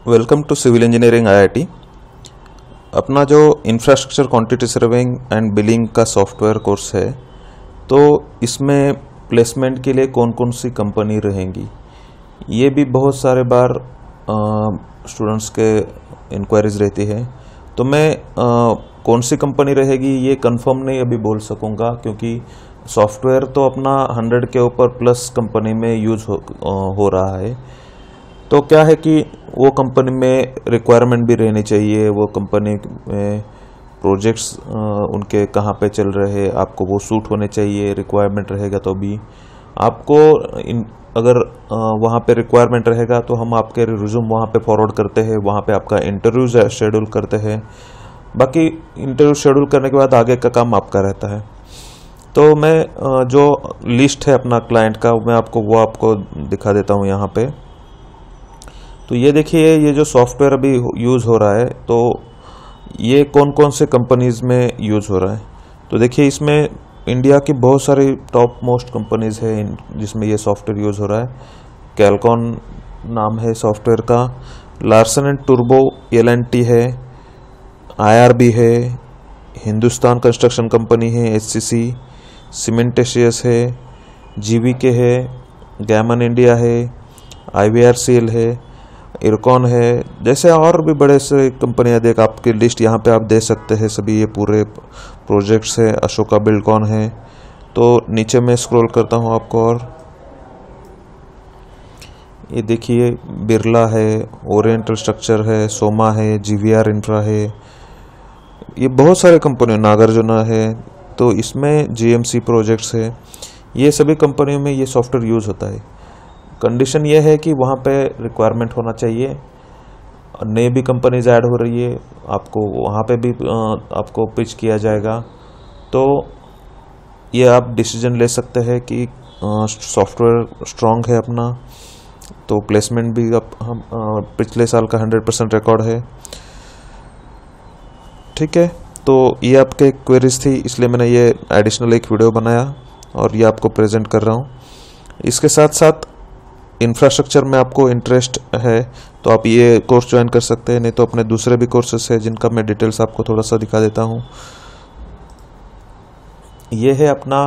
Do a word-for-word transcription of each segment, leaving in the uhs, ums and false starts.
Welcome to civil engineering IIT. अपना जो infrastructure quantity serving and billing का software course है, तो इसमें प्लेसमेंट के लिए कौन कौन सी कंपनी रहेंगी, ये भी बहुत सारे बार स्टूडेंट्स के इंक्वायरीज रहती है। तो मैं आ, कौन सी कंपनी रहेगी ये कंफर्म नहीं अभी बोल सकूंगा, क्योंकि सॉफ्टवेयर तो अपना हंड्रेड के ऊपर प्लस कंपनी में यूज हो, हो रहा है। तो क्या है कि वो कंपनी में रिक्वायरमेंट भी रहनी चाहिए, वो कंपनी में प्रोजेक्ट्स उनके कहाँ पे चल रहे हैं, आपको वो सूट होने चाहिए। रिक्वायरमेंट रहेगा तो भी आपको इन, अगर वहाँ पे रिक्वायरमेंट रहेगा तो हम आपके रिज्यूम वहाँ पे फॉरवर्ड करते हैं, वहाँ पे आपका इंटरव्यू शेड्यूल करते हैं। बाकी इंटरव्यू शेड्यूल करने के बाद आगे का काम आपका रहता है। तो मैं जो लिस्ट है अपना क्लाइंट का, मैं आपको वो आपको दिखा देता हूँ यहाँ पे। तो ये देखिए, ये जो सॉफ्टवेयर अभी यूज़ हो रहा है, तो ये कौन कौन से कंपनीज में यूज़ हो रहा है। तो देखिए, इसमें इंडिया की बहुत सारी टॉप मोस्ट कंपनीज है जिसमें ये सॉफ्टवेयर यूज़ हो रहा है। कैलकॉन नाम है सॉफ्टवेयर का, Larsen and Toubro L and T है, आई आर बी है, हिंदुस्तान कंस्ट्रक्शन कंपनी है, एच सी सी, सीमेंटेशियस है, जी वी के है, गैमन इंडिया है, I V R C L है, इरकॉन है, जैसे और भी बड़े से कंपनियां देख आपकी लिस्ट यहाँ पे आप दे सकते हैं। सभी ये पूरे प्रोजेक्ट्स है। अशोका बिल्डकॉन है। तो नीचे मैं स्क्रॉल करता हूँ आपको, और ये देखिए बिरला है, ओरिएंटल स्ट्रक्चर है, सोमा है, जी वी आर इंफ्रा है, ये बहुत सारे कंपनी, नागार्जुना है। तो इसमें जी एम सी प्रोजेक्ट्स है। ये सभी कंपनियों में ये सॉफ्टवेयर यूज होता है। कंडीशन ये है कि वहाँ पे रिक्वायरमेंट होना चाहिए, नई भी कंपनीज ऐड हो रही है, आपको वहाँ पे भी आपको पिच किया जाएगा। तो ये आप डिसीजन ले सकते हैं कि सॉफ्टवेयर स्ट्रॉन्ग है अपना, तो प्लेसमेंट भी अब हम पिछले साल का हंड्रेड परसेंट रिकॉर्ड है। ठीक है, तो ये आपके क्वेरीज थी, इसलिए मैंने ये एडिशनल एक वीडियो बनाया और ये आपको प्रेजेंट कर रहा हूँ। इसके साथ साथ इंफ्रास्ट्रक्चर में आपको इंटरेस्ट है तो आप ये कोर्स ज्वाइन कर सकते हैं, नहीं तो अपने दूसरे भी कोर्सेस है जिनका मैं डिटेल्स आपको थोड़ा सा दिखा देता हूँ। ये है अपना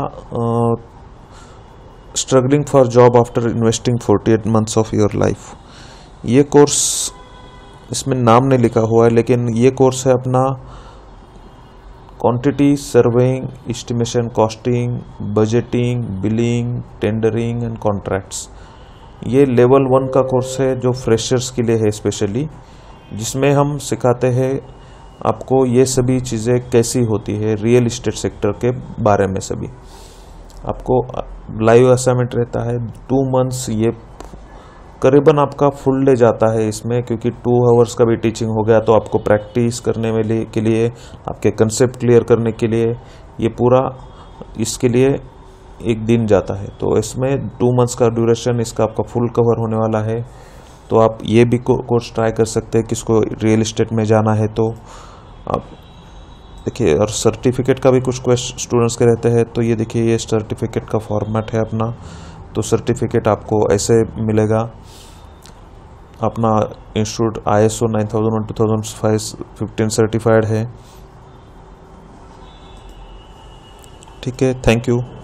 struggling for job after investing forty eight months of your life. ये कोर्स, इसमें नाम नहीं लिखा हुआ है, लेकिन ये कोर्स है अपना quantity surveying, estimation, costing, budgeting, billing, tendering and contracts. ये लेवल वन का कोर्स है जो फ्रेशर्स के लिए है स्पेशली, जिसमें हम सिखाते हैं आपको ये सभी चीज़ें कैसी होती है, रियल इस्टेट सेक्टर के बारे में सभी। आपको लाइव असाइनमेंट रहता है टू मंथ्स, ये करीबन आपका फुल डे जाता है इसमें, क्योंकि टू आवर्स का भी टीचिंग हो गया। तो आपको प्रैक्टिस करने में लिए, के लिए, आपके कंसेप्ट क्लियर करने के लिए, ये पूरा इसके लिए एक दिन जाता है। तो इसमें टू मंथ्स का ड्यूरेशन इसका आपका फुल कवर होने वाला है। तो आप ये भी कोर्स ट्राई कर सकते हैं, किसको रियल एस्टेट में जाना है तो आप देखिए। और सर्टिफिकेट का भी कुछ क्वेश्चन स्टूडेंट्स के रहते हैं, तो ये देखिए, ये सर्टिफिकेट का फॉर्मेट है अपना। तो सर्टिफिकेट आपको ऐसे मिलेगा, अपना institute I S O nine thousand one two thousand five fifteen certified है। ठीक है, थैंक यू।